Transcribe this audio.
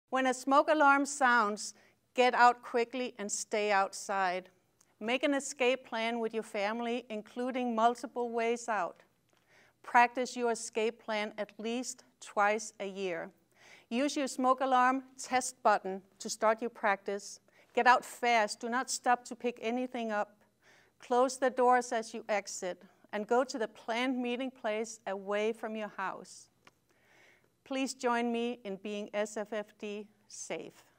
When a smoke alarm sounds, get out quickly and stay outside. Make an escape plan with your family, including multiple ways out. Practice your escape plan at least twice a year. Use your smoke alarm test button to start your practice. Get out fast. Do not stop to pick anything up. Close the doors as you exit, and go to the planned meeting place away from your house. Please join me in being SFFD safe.